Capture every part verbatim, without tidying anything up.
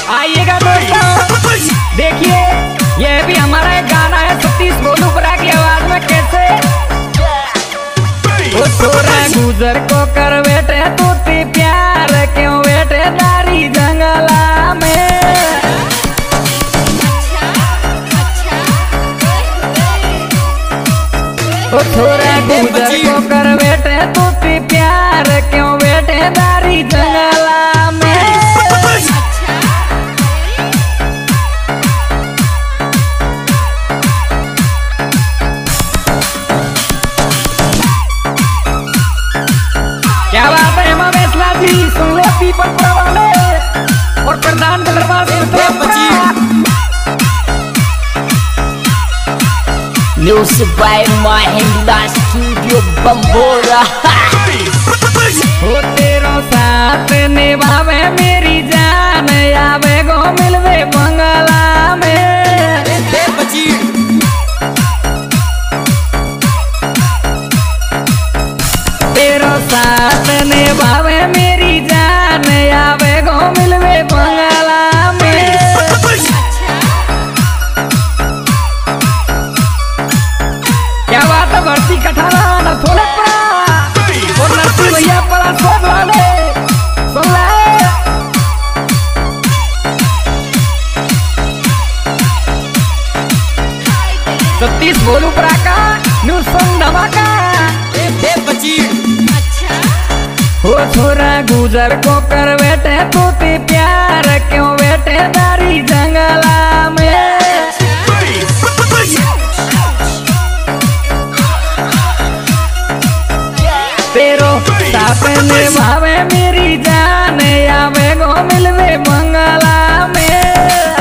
आइएगा दोस्तों, देखिए ये भी हमारा एक गाना है सतीश भोलूपुरा की आवाज में। कैसे वो छोरा गुजर को कर बैठे तू ती प्यार क्यों बैठे दारी जंगला में। वो छोरा गुजर को कर बैठे तू ती प्यार क्यों बैठे दारी जंगला में। क्या बात है मवेशला जी, सुन ले पीपलपुरा वाले और प्रधान दरबार Music by Mahindra Studio Bambora। हो तेरो साथ निभावे मेरी जान आवे गो मिलवे बंगला में। तेरो साथ निभावे मेरी जान आवे गो मिलवे बंगला में। क्या बात है भर्ती कठाना न थोड़े पड़ा और नरसी भैया पड़ा सब वाले सुन ले। सतीश भोलूपुरा का न्यू सॉन्ग धमाका। हो छोरा गुजर को कर बैठे तू ती प्यार क्यों बैठे दारी जंगला में। तेरो साथ निभावे मेरी जान आवे गो मिलवे बंगला में।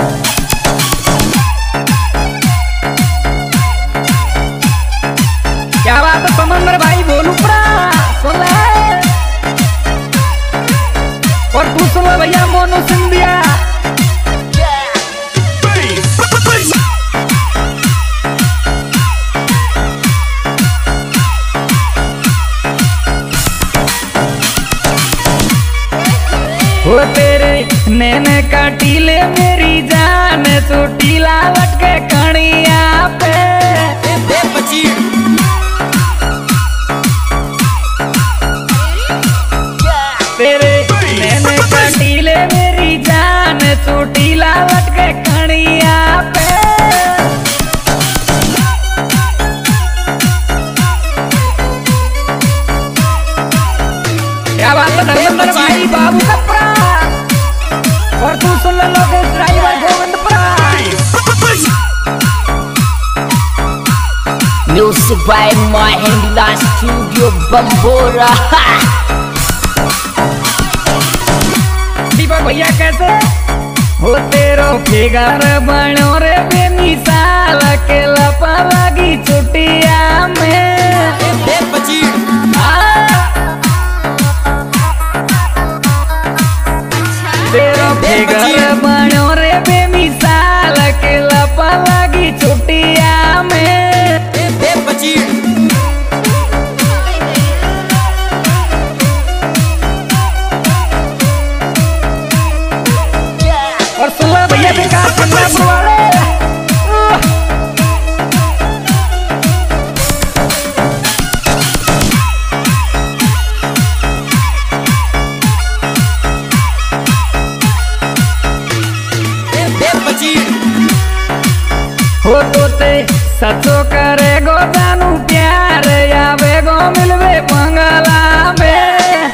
क्या बात है समंदर भाई भोलूपुरा सुन ले और तू सुन भैया मोनू सिंधिया। वो तेरे नैने काटीले मेरी जान चोटीला लटके कणिया पे। तेरे नैने काटीले मेरी जान चोटीला लटके कणिया पे। क्या बात है धर्मेंद्र भाई बाबू कपड़ा और तू सुन ले Lokesh driver Govindpura. Music by Mahindra Studio Bambora। Deepak भैया कैसे हो तेरो फिगर बनो रे बेमिसाल के लपा लगी चुटिया में। तेरो फिगर बनो रे बेमिसाल के लपा लगी चुटिया में। और सुन भैया विकास चंद्रपुर वाले हो तो ते सचो करे गो जानू प्यार आवे गो मिलवे बंगला में।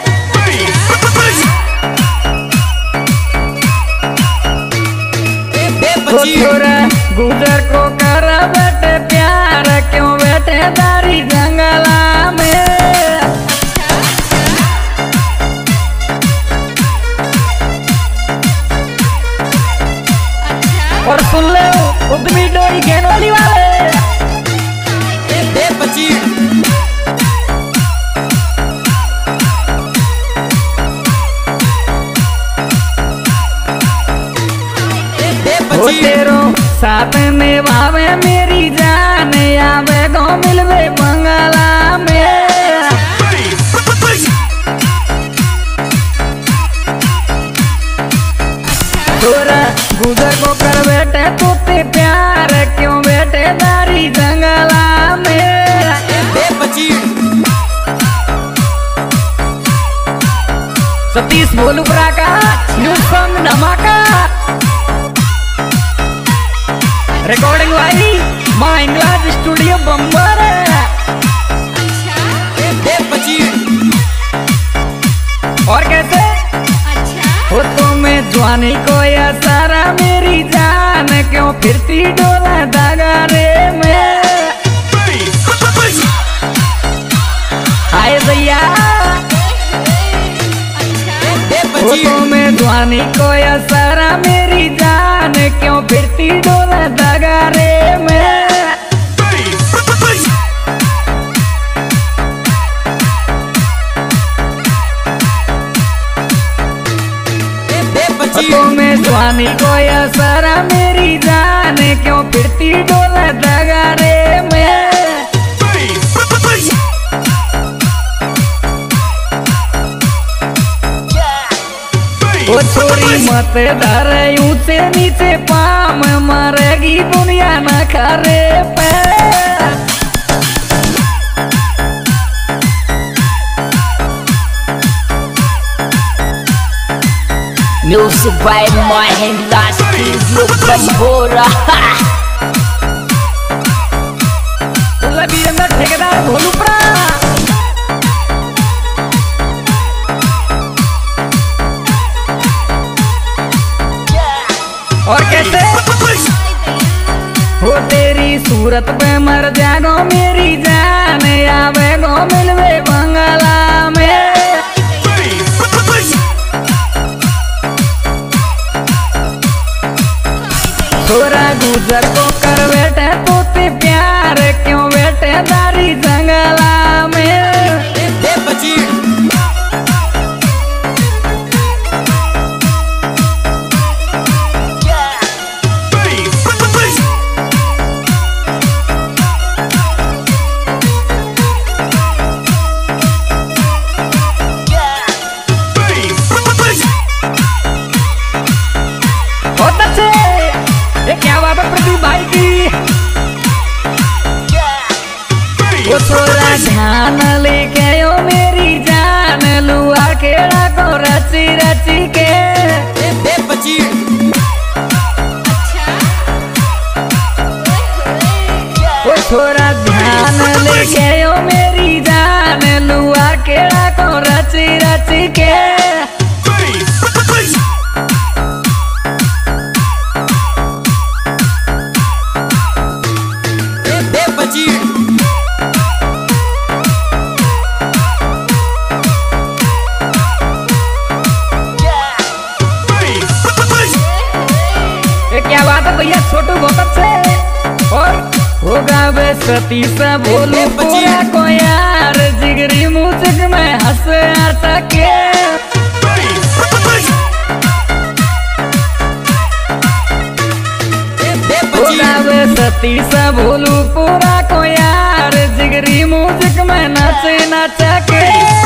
हो छोरा गुजर को कर बैठे प्यार क्यों बैठे दारी जंगला में। और सुन ले उद्यमी डोरी गेन वाली वाले हो तेरो साथ निभावे मेरी जान आवे गो मिलवे बंगला में। छोरा गुजर को कर बैठे तो ते प्यार क्यों बैठे दारी जंगला में सतीश भोलूपुरा का न्यू सॉन्ग धमाका रिकॉर्डिंग वाली माँ इंग्लिश स्टूडियो बम्बर। और कैसे हो तो मैं जवानी को या सारा मेरी जान क्यों फिरती डोला धागा रे में आए भैया हो तो मैं जवानी को या सारा मेरी जान क्यों फिरती डोला धागा रे में तो मैं जवानी को या सारा मेरी जान क्यों फिरती डोला धागा रे में ओ छोरी मत धर ऊंचे नीचे पाम मरेगी दुनिया न खरे पे Music by Mahendra Studio Bambora. Virendra ठेकेदार भोलूपुरा और कैसे हो तेरी सूरत पे मर जागो मेरी जान आवे गो मिलवे बंगला में छोरा गुजर को कर बैठे तो ते प्यार क्यों बैठे दारी जंगला में बहुत अच्छे ये क्या बात है प्रदीप भाई की वो थोड़ा ध्यान लेके यो मेरी जान लुआ केड़ा को रची रची के वो थोड़ा ध्यान लेके यो मेरी जान लुआ केड़ा को रची रची के क्या बात है भैया छोटू बहुत अच्छे और होगा वे सतीश भोलू पूरा को यार जिगरी मुझक में हंस सके होगा वे सतीश भोलू पूरा को यार जिगरी मुझक में नचे नचके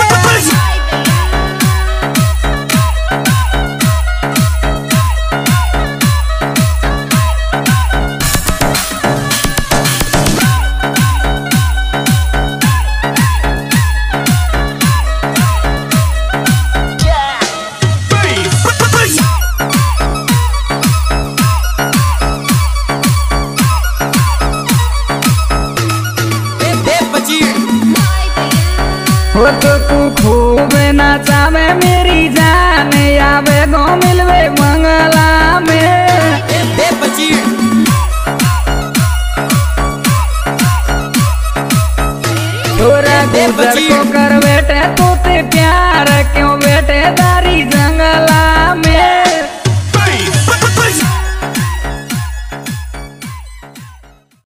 हो तो तू खूब नाचावे मेरी जान आवे गो मिलवे मंगला में छोरा गुजर को कर बैठे तो ते प्यार क्यों